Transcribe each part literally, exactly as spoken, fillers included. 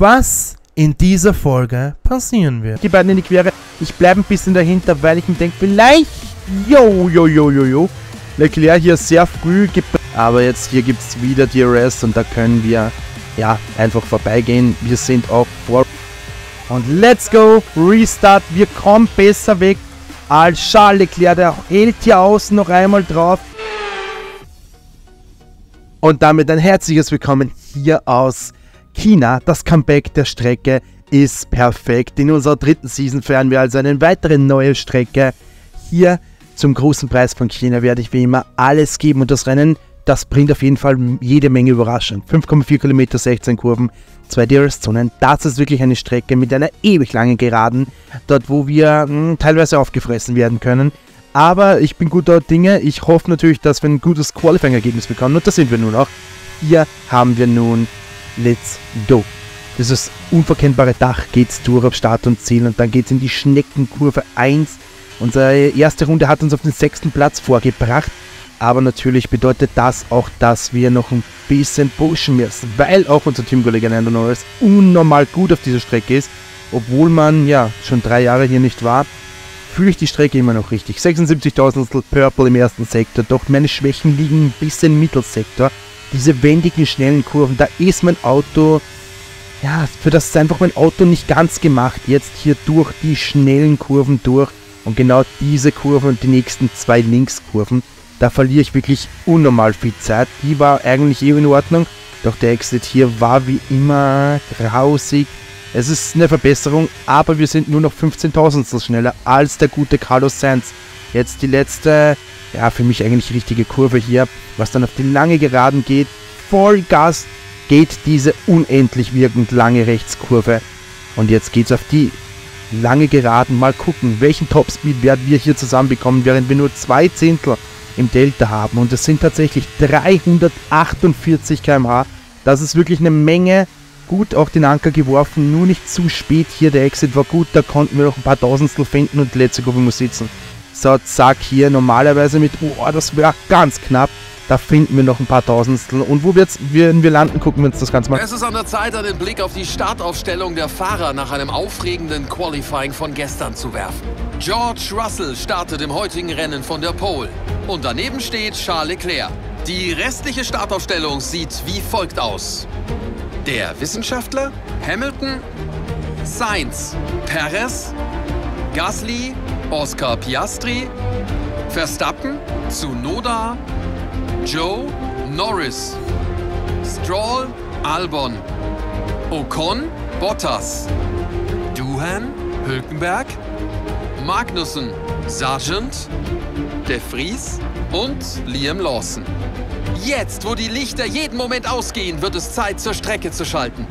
was in dieser Folge passieren wird. Die beiden in die Quere. Ich bleibe ein bisschen dahinter, weil ich mir denke, vielleicht, jo, jo, jo, jo, jo. Leclerc hier sehr früh, aber jetzt hier gibt es wieder D R S und da können wir ja einfach vorbeigehen. Wir sind auch vor. Und let's go, Restart, wir kommen besser weg als Charles Leclerc, der hält hier außen noch einmal drauf. Und damit ein herzliches Willkommen hier aus China. Das Comeback der Strecke ist perfekt. In unserer dritten Season feiern wir also eine weitere neue Strecke. Hier zum großen Preis von China werde ich wie immer alles geben und das Rennen, das bringt auf jeden Fall jede Menge Überraschung. fünf Komma vier Kilometer, sechzehn Kurven, zwei D R S-Zonen. Das ist wirklich eine Strecke mit einer ewig langen Geraden, dort wo wir mh, teilweise aufgefressen werden können. Aber ich bin guter Dinge. Ich hoffe natürlich, dass wir ein gutes Qualifying-Ergebnis bekommen und das sind wir nun auch. Hier haben wir nun Let's Go. Dieses unverkennbare Dach geht's durch auf Start und Ziel und dann geht's in die Schneckenkurve eins. Unsere erste Runde hat uns auf den sechsten Platz vorgebracht. Aber natürlich bedeutet das auch, dass wir noch ein bisschen pushen müssen, weil auch unser Teamkollege Lando Norris unnormal gut auf dieser Strecke ist. Obwohl man ja schon drei Jahre hier nicht war, fühle ich die Strecke immer noch richtig. sechsundsiebzigtausendstel Purple im ersten Sektor, doch meine Schwächen liegen ein bisschen im Mittelsektor. Diese wendigen, schnellen Kurven, da ist mein Auto, ja, für das ist einfach mein Auto nicht ganz gemacht. Jetzt hier durch die schnellen Kurven durch und genau diese Kurve und die nächsten zwei Linkskurven. Da verliere ich wirklich unnormal viel Zeit. Die war eigentlich eh in Ordnung, doch der Exit hier war wie immer grausig. Es ist eine Verbesserung, aber wir sind nur noch fünfzehntausendstel schneller als der gute Carlos Sainz. Jetzt die letzte, ja für mich eigentlich richtige Kurve hier, was dann auf die lange Geraden geht. Vollgas geht diese unendlich wirkend lange Rechtskurve. Und jetzt geht's auf die lange Geraden. Mal gucken, welchen Topspeed werden wir hier zusammenbekommen, während wir nur zwei Zehntel im Delta haben und es sind tatsächlich dreihundertachtundvierzig Kilometer pro Stunde. Das ist wirklich eine Menge. Gut auch den Anker geworfen, nur nicht zu spät hier, der Exit war gut, da konnten wir noch ein paar Tausendstel finden und die letzte Kurve muss sitzen. So, zack, hier normalerweise mit, oh, das wäre ganz knapp, da finden wir noch ein paar Tausendstel und wo wird's, werden wir landen, gucken wir uns das Ganze mal. Es ist an der Zeit, einen Blick auf die Startaufstellung der Fahrer nach einem aufregenden Qualifying von gestern zu werfen. George Russell startet im heutigen Rennen von der Pole und daneben steht Charles Leclerc. Die restliche Startaufstellung sieht wie folgt aus. Der Wissenschaftler, Hamilton, Sainz, Perez, Gasly, Oscar Piastri, Verstappen, Tsunoda, Joe, Norris, Stroll, Albon, Ocon, Bottas, Doohan, Hülkenberg, Magnussen, Sargent, De Vries und Liam Lawson. Jetzt, wo die Lichter jeden Moment ausgehen, wird es Zeit, zur Strecke zu schalten.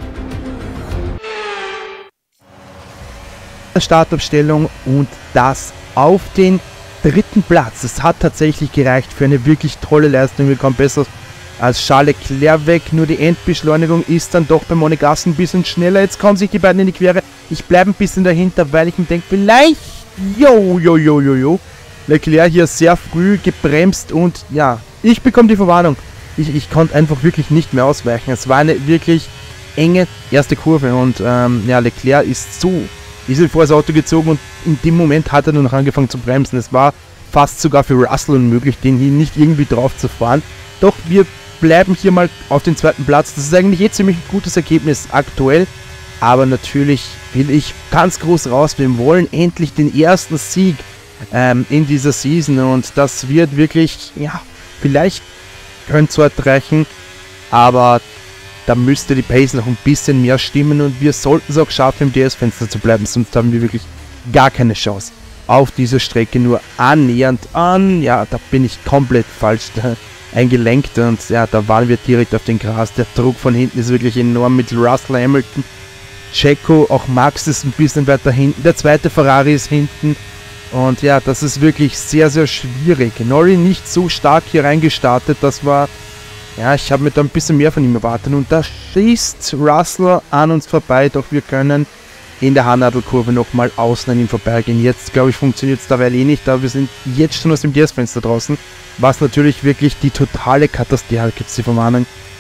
Startaufstellung und das auf den dritten Platz. Es hat tatsächlich gereicht für eine wirklich tolle Leistung. Wir kommen besser als Charles Leclerc weg. Nur die Endbeschleunigung ist dann doch bei Monegassen ein bisschen schneller. Jetzt kommen sich die beiden in die Quere. Ich bleibe ein bisschen dahinter, weil ich mir denke, vielleicht, jo, jo, jo, jo, jo. Leclerc hier sehr früh gebremst und ja, ich bekomme die Verwarnung. Ich, ich konnte einfach wirklich nicht mehr ausweichen. Es war eine wirklich enge erste Kurve und ähm, ja, Leclerc ist so, ist vor das Auto gezogen und in dem Moment hat er nur noch angefangen zu bremsen. Es war fast sogar für Russell unmöglich, den hier nicht irgendwie drauf zu fahren. Doch wir bleiben hier mal auf den zweiten Platz. Das ist eigentlich eh ziemlich ein gutes Ergebnis aktuell. Aber natürlich will ich ganz groß raus. Wir wollen endlich den ersten Sieg ähm, in dieser Season und das wird wirklich, ja, vielleicht könnte es heute reichen, aber da müsste die Pace noch ein bisschen mehr stimmen und wir sollten es auch schaffen, im D R S-Fenster zu bleiben, sonst haben wir wirklich gar keine Chance auf dieser Strecke, nur annähernd an, ja, da bin ich komplett falsch eingelenkt und ja, da waren wir direkt auf den Gras. Der Druck von hinten ist wirklich enorm mit Russell, Hamilton, Checo, auch Max ist ein bisschen weiter hinten, der zweite Ferrari ist hinten. Und ja, das ist wirklich sehr, sehr schwierig. Norris nicht so stark hier reingestartet, das war, ja, ich habe mir da ein bisschen mehr von ihm erwartet. Und da schießt Russell an uns vorbei, doch wir können in der Haarnadelkurve nochmal außen an ihm vorbeigehen. Jetzt, glaube ich, funktioniert es dabei eh nicht, aber wir sind jetzt schon aus dem D R S-Fenster draußen, was natürlich wirklich die totale Katastrophe, gibt es die Verwarnung,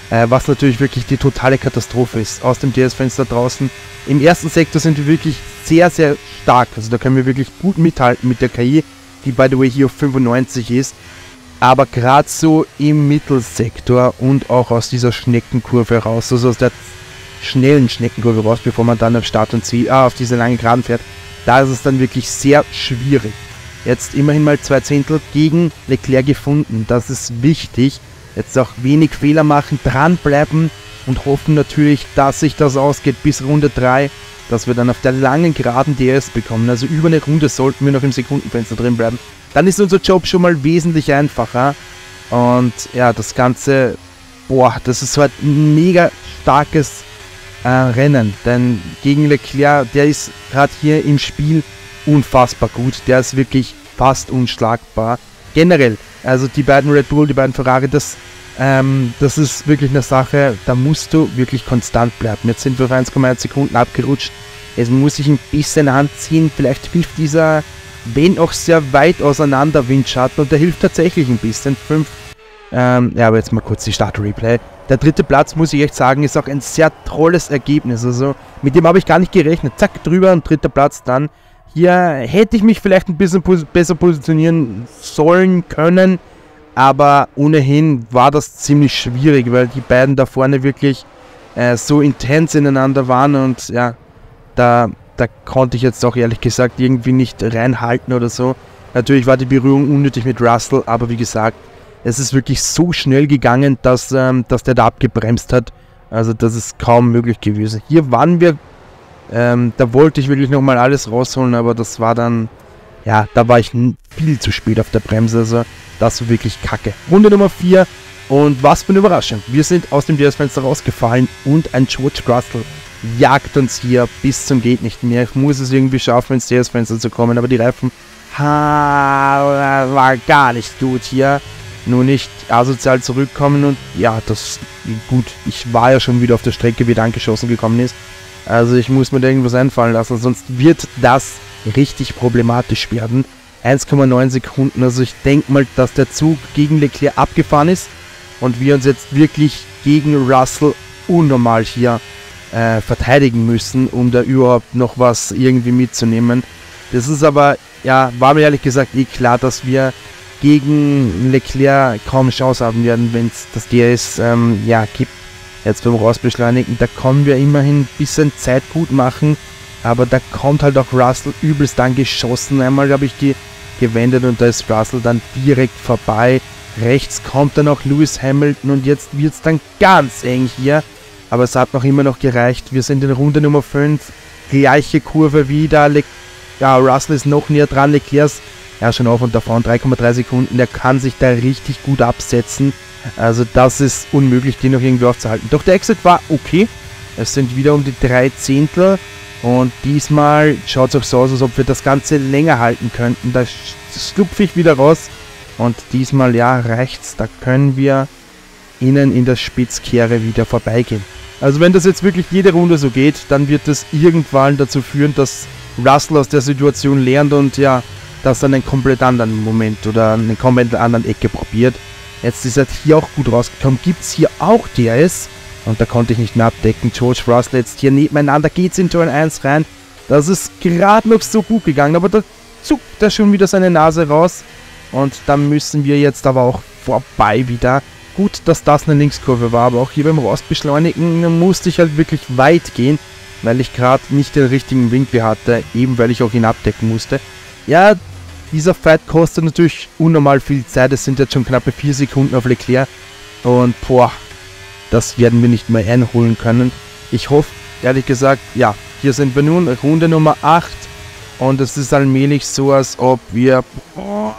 äh, was natürlich wirklich die totale Katastrophe ist aus dem D R S-Fenster draußen. Im ersten Sektor sind wir wirklich sehr, sehr stark, also da können wir wirklich gut mithalten mit der K I, die by the way hier auf fünfundneunzig ist. Aber gerade so im Mittelsektor und auch aus dieser Schneckenkurve raus, also aus der schnellen Schneckenkurve raus, bevor man dann auf Start und Ziel, ah, auf diese langen Geraden fährt, da ist es dann wirklich sehr schwierig. Jetzt immerhin mal zwei Zehntel gegen Leclerc gefunden, das ist wichtig. Jetzt auch wenig Fehler machen, dranbleiben und hoffen natürlich, dass sich das ausgeht bis Runde drei, dass wir dann auf der langen Geraden D R S bekommen. Also über eine Runde sollten wir noch im Sekundenfenster drin bleiben. Dann ist unser Job schon mal wesentlich einfacher. Und ja, das Ganze, boah, das ist halt ein mega starkes äh, Rennen. Denn gegen Leclerc, der ist gerade hier im Spiel unfassbar gut. Der ist wirklich fast unschlagbar. Generell, also die beiden Red Bull, die beiden Ferrari, das, ähm, das ist wirklich eine Sache, da musst du wirklich konstant bleiben. Jetzt sind wir auf eins Komma eins Sekunden abgerutscht. Es muss sich ein bisschen anziehen. Vielleicht hilft dieser, wenn auch sehr weit auseinander, Windschatten, und der hilft tatsächlich ein bisschen. fünf, ähm, ja, aber jetzt mal kurz die Start-Replay. Der dritte Platz, muss ich echt sagen, ist auch ein sehr tolles Ergebnis. Also mit dem habe ich gar nicht gerechnet. Zack, drüber und dritter Platz dann. Hier hätte ich mich vielleicht ein bisschen pos- besser positionieren sollen können, aber ohnehin war das ziemlich schwierig, weil die beiden da vorne wirklich äh, so intens ineinander waren und ja, da, da konnte ich jetzt auch ehrlich gesagt irgendwie nicht reinhalten oder so. Natürlich war die Berührung unnötig mit Russell, aber wie gesagt, es ist wirklich so schnell gegangen, dass, ähm, dass der da abgebremst hat. Also das ist kaum möglich gewesen. Hier waren wir, ähm, da wollte ich wirklich nochmal alles rausholen, aber das war dann, ja, da war ich viel zu spät auf der Bremse. Also das war wirklich kacke. Runde Nummer vier und was für eine Überraschung. Wir sind aus dem D R S-Fenster rausgefallen und ein George Russell jagt uns hier bis zum geht nicht mehr. Ich muss es irgendwie schaffen, ins D R S-Fenster zu kommen, aber die Reifen ha, war gar nicht gut hier. Nur nicht asozial zurückkommen und ja, das gut. Ich war ja schon wieder auf der Strecke, wie er angeschossen gekommen ist. Also ich muss mir da irgendwas einfallen lassen, sonst wird das richtig problematisch werden. eins Komma neun Sekunden, also ich denke mal, dass der Zug gegen Leclerc abgefahren ist und wir uns jetzt wirklich gegen Russell unnormal hier äh, verteidigen müssen, um da überhaupt noch was irgendwie mitzunehmen. Das ist aber, ja, war mir ehrlich gesagt eh klar, dass wir gegen Leclerc kaum Chance haben werden, wenn es das D R S ähm, ja, gibt. Jetzt beim Rausbeschleunigen, da können wir immerhin ein bisschen Zeit gut machen, aber da kommt halt auch Russell übelst dann geschossen. Einmal habe ich die gewendet und da ist Russell dann direkt vorbei. Rechts kommt dann auch Lewis Hamilton und jetzt wird es dann ganz eng hier, aber es hat noch immer noch gereicht. Wir sind in Runde Nummer fünf, gleiche Kurve wieder. Le ja, Russell ist noch näher dran, Leclerc ja schon auf und davon, drei Komma drei Sekunden, der kann sich da richtig gut absetzen. Also das ist unmöglich, den noch irgendwie aufzuhalten. Doch der Exit war okay. Es sind wieder um die drei Zehntel. Und diesmal schaut es auch so aus, als ob wir das Ganze länger halten könnten. Da schlupfe ich wieder raus. Und diesmal, ja, reicht's. Da können wir innen in der Spitzkehre wieder vorbeigehen. Also wenn das jetzt wirklich jede Runde so geht, dann wird das irgendwann dazu führen, dass Russell aus der Situation lernt und ja, das dann einen komplett anderen Moment oder eine komplett anderen Ecke probiert. Jetzt ist er hier auch gut rausgekommen. Gibt es hier auch D R S? Und da konnte ich nicht mehr abdecken. George Russell jetzt hier nebeneinander. Geht es in Turn eins rein. Das ist gerade noch so gut gegangen. Aber da zuckt er schon wieder seine Nase raus. Und da müssen wir jetzt aber auch vorbei wieder. Gut, dass das eine Linkskurve war. Aber auch hier beim Rausbeschleunigen musste ich halt wirklich weit gehen. Weil ich gerade nicht den richtigen Winkel hatte. Eben weil ich auch ihn abdecken musste. Ja, dieser Fight kostet natürlich unnormal viel Zeit. Es sind jetzt schon knappe vier Sekunden auf Leclerc. Und boah, das werden wir nicht mehr einholen können. Ich hoffe, ehrlich gesagt, ja, hier sind wir nun, Runde Nummer acht. Und es ist allmählich so, als ob wir... Oh,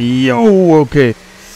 jo, okay.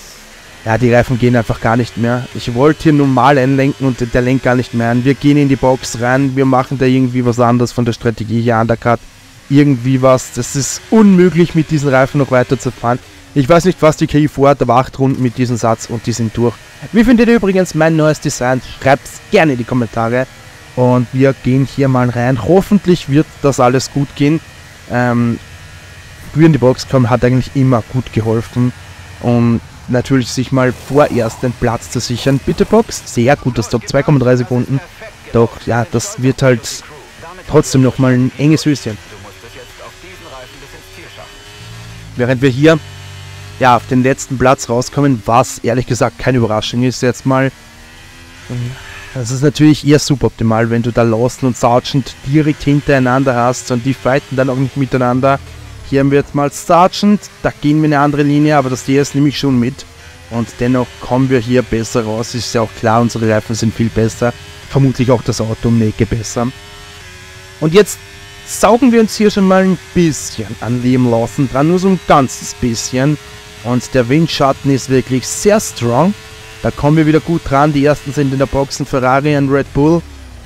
Ja, die Reifen gehen einfach gar nicht mehr. Ich wollte hier normal einlenken und der lenkt gar nicht mehr an. Wir gehen in die Box rein, wir machen da irgendwie was anderes von der Strategie hier, Undercut. Irgendwie was, das ist unmöglich mit diesen Reifen noch weiter zu fahren. Ich weiß nicht, was die K I vorhat, aber acht Runden mit diesem Satz und die sind durch. Wie findet ihr übrigens mein neues Design? Schreibt es gerne in die Kommentare. Und wir gehen hier mal rein. Hoffentlich wird das alles gut gehen. Ähm, früher in die Box kommen hat eigentlich immer gut geholfen. Und natürlich sich mal vorerst den Platz zu sichern. Bitte Box, sehr guter Stop, zwei Komma drei Sekunden. Doch ja, das wird halt trotzdem nochmal ein enges Höschen. Während wir hier ja auf den letzten Platz rauskommen, was ehrlich gesagt keine Überraschung ist jetzt mal. Das ist natürlich eher suboptimal, wenn du da Lawson und Sargent direkt hintereinander hast und die fighten dann auch nicht miteinander. Hier haben wir jetzt mal Sargent, da gehen wir eine andere Linie, aber das D S nehme ich schon mit. Und dennoch kommen wir hier besser raus, ist ja auch klar, unsere Reifen sind viel besser. Vermutlich auch das Auto um eine Ecke besser. Und jetzt saugen wir uns hier schon mal ein bisschen an Liam Lawson dran, nur so ein ganzes bisschen. Und der Windschatten ist wirklich sehr strong. Da kommen wir wieder gut dran. Die ersten sind in der Box, Ferrari und Red Bull.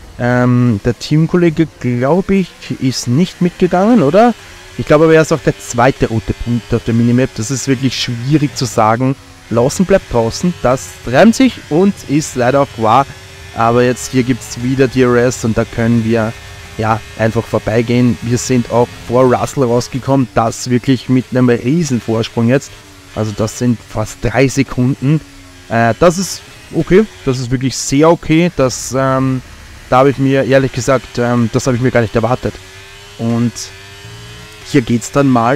Ähm, der Teamkollege, glaube ich, ist nicht mitgegangen, oder? Ich glaube aber, er ist auch der zweite rote Punkt auf der Minimap. Das ist wirklich schwierig zu sagen. Lawson bleibt draußen. Das reimt sich und ist leider auch wahr. Aber jetzt hier gibt es wieder D R S und da können wir ja einfach vorbeigehen. Wir sind auch vor Russell rausgekommen. Das wirklich mit einem riesen Vorsprung jetzt. Also das sind fast drei Sekunden. Äh, das ist okay. Das ist wirklich sehr okay. Das, ähm, da habe ich mir ehrlich gesagt, ähm, das habe ich mir gar nicht erwartet. Und hier geht es dann mal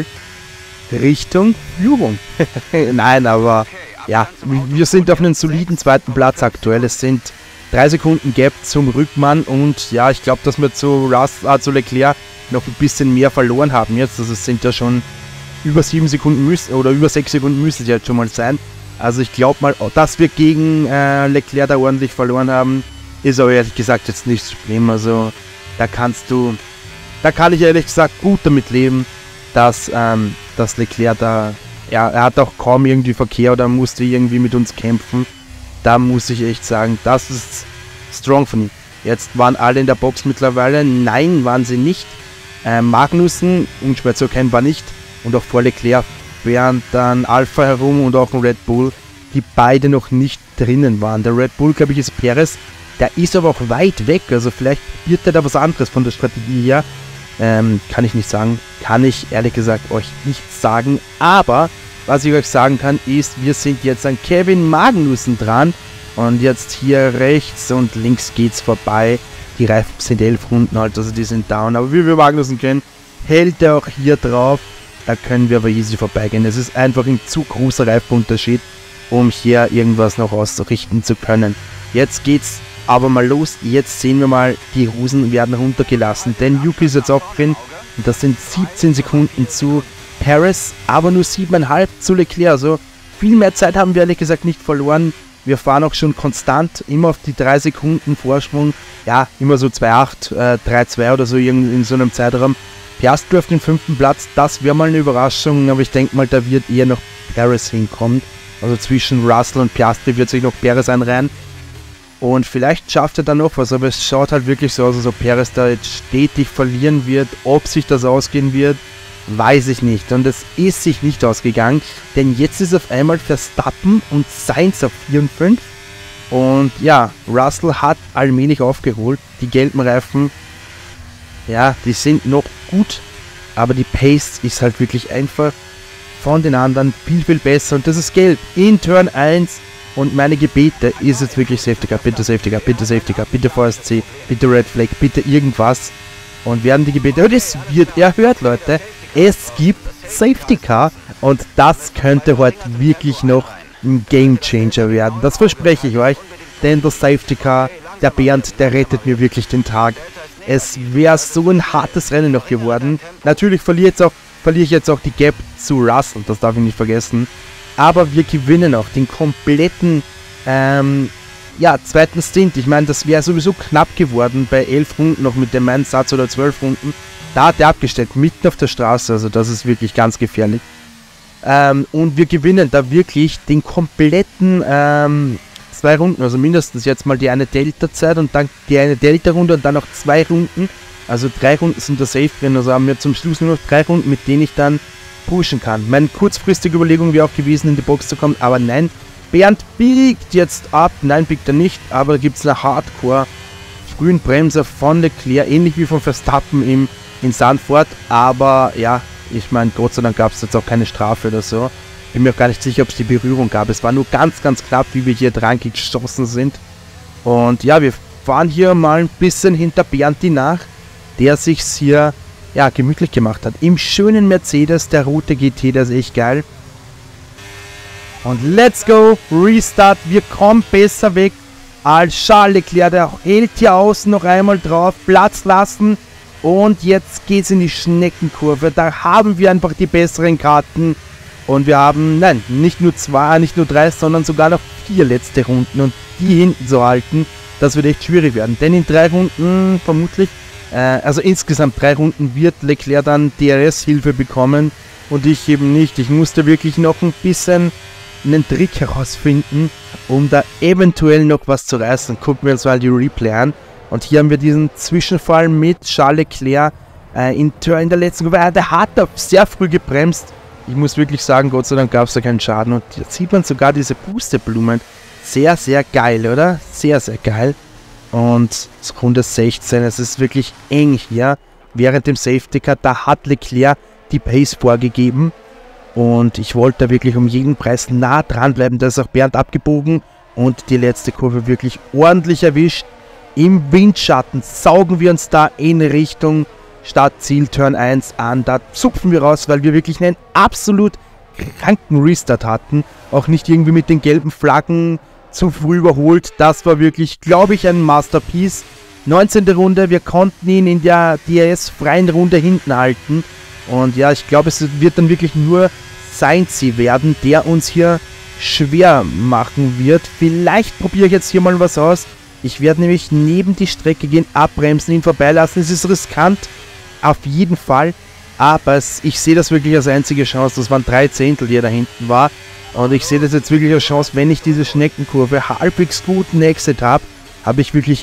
Richtung Führung. Nein, aber ja, wir sind auf einem soliden zweiten Platz aktuell. Es sind drei Sekunden Gap zum Rückmann und ja, ich glaube, dass wir zu, Russ, äh, zu Leclerc noch ein bisschen mehr verloren haben jetzt. Also es sind ja schon über sieben Sekunden müssen, oder über sechs Sekunden müssen es jetzt schon mal sein. Also ich glaube mal, dass wir gegen äh, Leclerc da ordentlich verloren haben, ist aber ehrlich gesagt jetzt nicht so schlimm. Also da kannst du, da kann ich ehrlich gesagt gut damit leben, dass, ähm, dass Leclerc da, ja, er hat auch kaum irgendwie Verkehr oder musste irgendwie mit uns kämpfen. Da muss ich echt sagen, das ist strong von ihm. Jetzt waren alle in der Box mittlerweile. Nein, waren sie nicht. Äh, Magnussen, unschwer zu erkennen, war nicht. Und auch vor Leclerc, während dann Alpha herum und auch ein Red Bull, die beide noch nicht drinnen waren. Der Red Bull, glaube ich, ist Perez. Der ist aber auch weit weg. Also vielleicht probiert er da was anderes von der Strategie her. Ähm, kann ich nicht sagen. Kann ich ehrlich gesagt euch nicht sagen. Aber was ich euch sagen kann, ist, wir sind jetzt an Kevin Magnussen dran. Und jetzt hier rechts und links geht's vorbei. Die Reifen sind elf Runden alt, also die sind down. Aber wie wir Magnussen kennen, hält er auch hier drauf. Da können wir aber easy vorbeigehen. Es ist einfach ein zu großer Reifenunterschied, um hier irgendwas noch auszurichten zu können. Jetzt geht's aber mal los. Jetzt sehen wir mal, die Rusen werden runtergelassen. Denn Yuki ist jetzt auch drin. Und das sind siebzehn Sekunden zu Perez, aber nur sieben Komma fünf zu Leclerc. Also viel mehr Zeit haben wir ehrlich gesagt nicht verloren. Wir fahren auch schon konstant immer auf die drei Sekunden Vorsprung. Ja, immer so zwei Komma acht, äh, drei Komma zwei oder so in, in so einem Zeitraum. Piastri auf den fünften Platz, das wäre mal eine Überraschung, aber ich denke mal, da wird eher noch Perez hinkommen. Also zwischen Russell und Piastri wird sich noch Perez einreihen. Und vielleicht schafft er da noch was, aber es schaut halt wirklich so aus, als ob Perez da jetzt stetig verlieren wird. Ob sich das ausgehen wird, weiß ich nicht. Und es ist sich nicht ausgegangen, denn jetzt ist auf einmal Verstappen und Sainz auf vier und fünf. Und ja, Russell hat allmählich aufgeholt. Die gelben Reifen, ja, die sind noch gut, aber die Pace ist halt wirklich einfach von den anderen viel, viel besser. Und das ist gelb in Turn eins. Und meine Gebete ist jetzt wirklich Safety Car, bitte Safety Car, bitte Safety Car, bitte V S C, bitte Red Flag, bitte irgendwas. Und werden die Gebete, und es wird erhört, Leute, es gibt Safety Car und das könnte heute wirklich noch ein Game Changer werden. Das verspreche ich euch, denn das Safety Car, der Bernd, der rettet mir wirklich den Tag. Es wäre so ein hartes Rennen noch geworden. Natürlich verliere, jetzt auch, verliere ich jetzt auch die Gap zu Russell, das darf ich nicht vergessen. Aber wir gewinnen auch den kompletten ähm, ja, zweiten Stint. Ich meine, das wäre sowieso knapp geworden bei elf Runden noch mit dem einen Satz oder zwölf Runden. Da hat er abgestellt, mitten auf der Straße. Also das ist wirklich ganz gefährlich. Ähm, und wir gewinnen da wirklich den kompletten ähm, zwei Runden. Also mindestens jetzt mal die eine Delta-Zeit und dann die eine Delta-Runde und dann noch zwei Runden. Also drei Runden sind da safe drin. Also haben wir zum Schluss nur noch drei Runden, mit denen ich dann pushen kann. Meine kurzfristige Überlegung wäre auch gewesen, in die Box zu kommen, aber nein. Bernd biegt jetzt ab. Nein, biegt er nicht, aber da gibt es eine Hardcore frühen Bremser von Leclerc, ähnlich wie von Verstappen im, in Zandvoort. Aber ja, ich meine, Gott sei Dank gab es jetzt auch keine Strafe oder so. Bin mir auch gar nicht sicher, ob es die Berührung gab. Es war nur ganz, ganz knapp, wie wir hier dran geschossen sind. Und ja, wir fahren hier mal ein bisschen hinter Bernti nach, der sich's hier ja, gemütlich gemacht hat. Im schönen Mercedes, der Route G T, das ist echt geil. Und let's go, Restart, wir kommen besser weg als Charles Leclerc, der hält hier außen noch einmal drauf, Platz lassen und jetzt geht's in die Schneckenkurve, da haben wir einfach die besseren Karten und wir haben, nein, nicht nur zwei, nicht nur drei, sondern sogar noch vier letzte Runden und die hinten zu halten, das wird echt schwierig werden, denn in drei Runden vermutlich, äh, also insgesamt drei Runden wird Leclerc dann D R S-Hilfe bekommen und ich eben nicht, ich musste wirklich noch ein bisschen einen Trick herausfinden, um da eventuell noch was zu reißen. Gucken wir uns mal die Replay an. Und hier haben wir diesen Zwischenfall mit Charles Leclerc äh, in, in der letzten Kurve. Der hat da sehr früh gebremst. Ich muss wirklich sagen, Gott sei Dank gab es da keinen Schaden. Und jetzt sieht man sogar diese Pusteblumen. Sehr, sehr geil, oder? Sehr, sehr geil. Und Runde sechzehn, es ist wirklich eng hier. Während dem Safety Car, da hat Leclerc die Pace vorgegeben. Und ich wollte da wirklich um jeden Preis nah dran bleiben. Da ist auch Bernd abgebogen und die letzte Kurve wirklich ordentlich erwischt. Im Windschatten saugen wir uns da in Richtung Startziel Turn eins an. Da zupfen wir raus, weil wir wirklich einen absolut kranken Restart hatten. Auch nicht irgendwie mit den gelben Flaggen zu früh überholt. Das war wirklich, glaube ich, ein Masterpiece. neunzehnte Runde, wir konnten ihn in der D R S-freien Runde hinten halten. Und ja, ich glaube, es wird dann wirklich nur Sainz werden, der uns hier schwer machen wird. Vielleicht probiere ich jetzt hier mal was aus. Ich werde nämlich neben die Strecke gehen, abbremsen, ihn vorbeilassen. Es ist riskant, auf jeden Fall. Aber es, ich sehe das wirklich als einzige Chance. Das waren drei Zehntel, die er da hinten war. Und ich sehe das jetzt wirklich als Chance, wenn ich diese Schneckenkurve halbwegs guten Exit habe, habe ich wirklich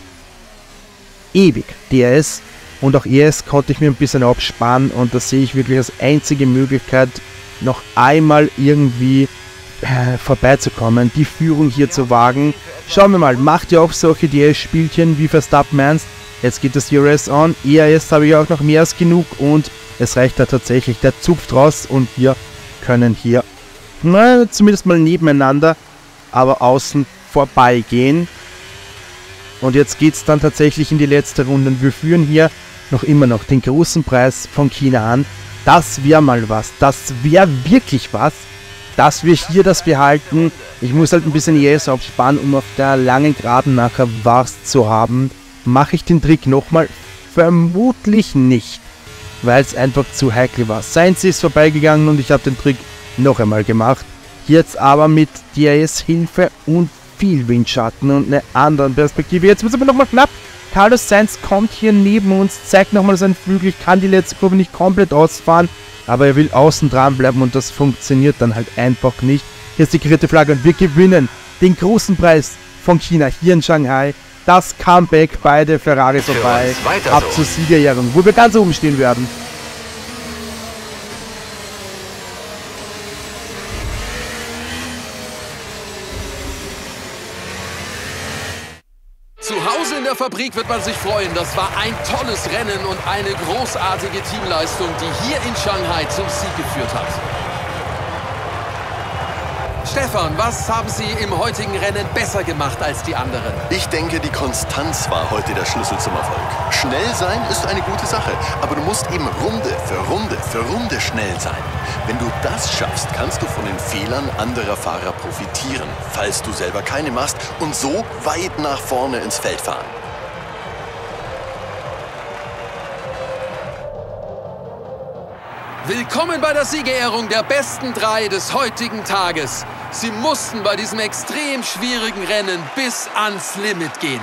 ewig D R S. Und auch E S konnte ich mir ein bisschen absparen. Und das sehe ich wirklich als einzige Möglichkeit, noch einmal irgendwie äh, vorbeizukommen, die Führung hier zu wagen. Schauen wir mal, macht ihr auch solche D R S-Spielchen wie Verstappen eins? Jetzt geht das D R S on, E R S habe ich auch noch mehr als genug und es reicht da tatsächlich, der zupft raus und wir können hier, na, zumindest mal nebeneinander, aber außen vorbeigehen. Und jetzt geht es dann tatsächlich in die letzte Runde und wir führen hier noch immer noch den großen Preis von China an. Das wäre mal was, das wäre wirklich was, dass wir hier das behalten. Ich muss halt ein bisschen E S absparen, um auf der langen Geraden nachher was zu haben. Mache ich den Trick nochmal? Vermutlich nicht, weil es einfach zu heikel war. Sainz ist vorbeigegangen und ich habe den Trick noch einmal gemacht. Jetzt aber mit D R S-Hilfe und viel Windschatten und einer anderen Perspektive. Jetzt wird es aber nochmal knapp. Carlos Sainz kommt hier neben uns, zeigt nochmal seinen Flügel. Ich kann die letzte Kurve nicht komplett ausfahren, aber er will außen dran bleiben und das funktioniert dann halt einfach nicht. Hier ist die vierte Flagge und wir gewinnen den großen Preis von China hier in Shanghai. Das Comeback bei der Ferrari vorbei, ab so. zur Siegerehrung, wo wir ganz oben stehen werden. Zu Hause in der Fabrik wird man sich freuen. Das war ein tolles Rennen und eine großartige Teamleistung, die hier in Shanghai zum Sieg geführt hat. Stefan, was haben Sie im heutigen Rennen besser gemacht als die anderen? Ich denke, die Konstanz war heute der Schlüssel zum Erfolg. Schnell sein ist eine gute Sache, aber du musst eben Runde für Runde für Runde schnell sein. Wenn du das schaffst, kannst du von den Fehlern anderer Fahrer profitieren, falls du selber keine machst und so weit nach vorne ins Feld fahren. Willkommen bei der Siegerehrung der besten drei des heutigen Tages. Sie mussten bei diesem extrem schwierigen Rennen bis ans Limit gehen.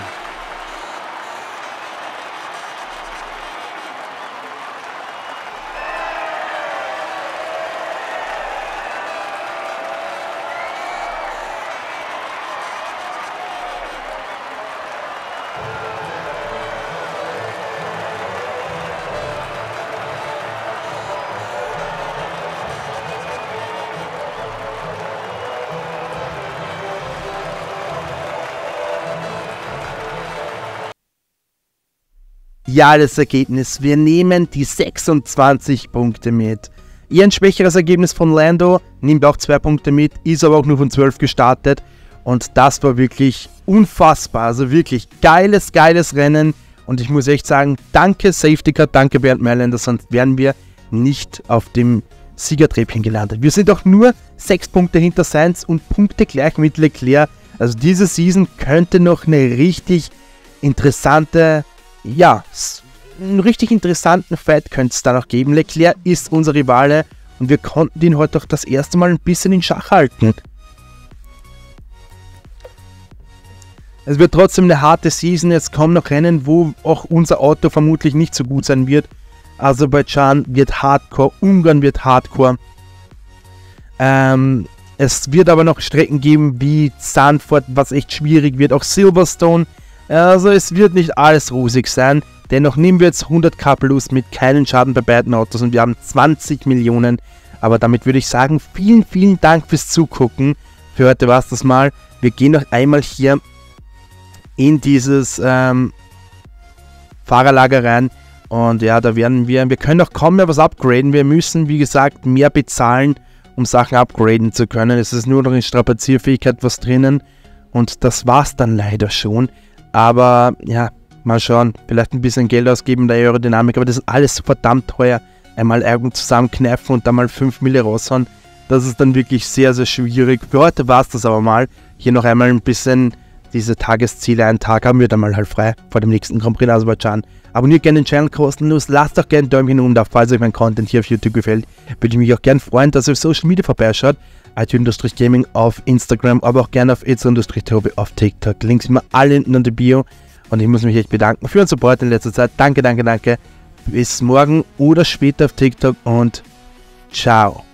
Ja, das Ergebnis. Wir nehmen die sechsundzwanzig Punkte mit. Eher ein schwächeres Ergebnis von Lando, nimmt auch zwei Punkte mit, ist aber auch nur von zwölf gestartet. Und das war wirklich unfassbar, also wirklich geiles, geiles Rennen. Und ich muss echt sagen, danke Safety Car, danke Bernd Mailänder, sonst wären wir nicht auf dem Siegertreppchen gelandet. Wir sind auch nur sechs Punkte hinter Sainz und Punkte gleich mit Leclerc. Also diese Season könnte noch eine richtig interessante, ja, einen richtig interessanten Fight könnte es da noch geben. Leclerc ist unser Rivale und wir konnten ihn heute auch das erste Mal ein bisschen in Schach halten. Es wird trotzdem eine harte Season, jetzt kommen noch Rennen, wo auch unser Auto vermutlich nicht so gut sein wird. Aserbaidschan wird Hardcore, Ungarn wird Hardcore. Ähm, es wird aber noch Strecken geben wie Zandvoort, was echt schwierig wird, auch Silverstone. Also es wird nicht alles rosig sein. Dennoch nehmen wir jetzt hundert K plus mit keinen Schaden bei beiden Autos und wir haben zwanzig Millionen. Aber damit würde ich sagen, vielen, vielen Dank fürs Zugucken. Für heute war es das mal. Wir gehen noch einmal hier in dieses ähm, Fahrerlager rein. Und ja, da werden wir, wir können auch kaum mehr was upgraden. Wir müssen, wie gesagt, mehr bezahlen, um Sachen upgraden zu können. Es ist nur noch in Strapazierfähigkeit was drinnen. Und das war's dann leider schon. Aber ja, mal schauen, vielleicht ein bisschen Geld ausgeben in der Aerodynamik, aber das ist alles verdammt teuer. Einmal Augen zusammenkneifen und dann mal fünf Mille raushauen. Das ist dann wirklich sehr, sehr schwierig. Für heute war es das aber mal. Hier noch einmal ein bisschen diese Tagesziele. Einen Tag haben wir dann mal halt frei vor dem nächsten Grand Prix in Aserbaidschan. Abonniert gerne den Channel kostenlos. Lasst auch gerne ein Däumchen oben da, falls euch mein Content hier auf YouTube gefällt. Würde ich mich auch gerne freuen, dass ihr auf Social Media vorbeischaut. iTunes-Gaming auf Instagram, aber auch gerne auf itzo-tobi auf TikTok. Links immer alle hinten in der Bio. Und ich muss mich echt bedanken für den Support in letzter Zeit. Danke, danke, danke. Bis morgen oder später auf TikTok und ciao.